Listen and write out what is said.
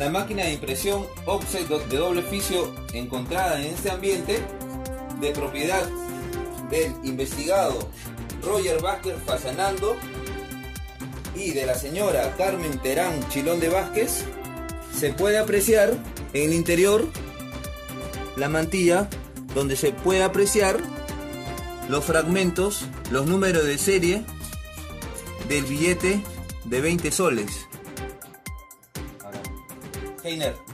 la máquina de impresión offset de doble oficio encontrada en este ambiente, de propiedad del investigado Roger Vázquez Fasanando y de la señora Carmen Terán Chilón de Vázquez, se puede apreciar en el interior la mantilla, donde se puede apreciar los fragmentos, los números de serie del billete de 20 soles. Heiner,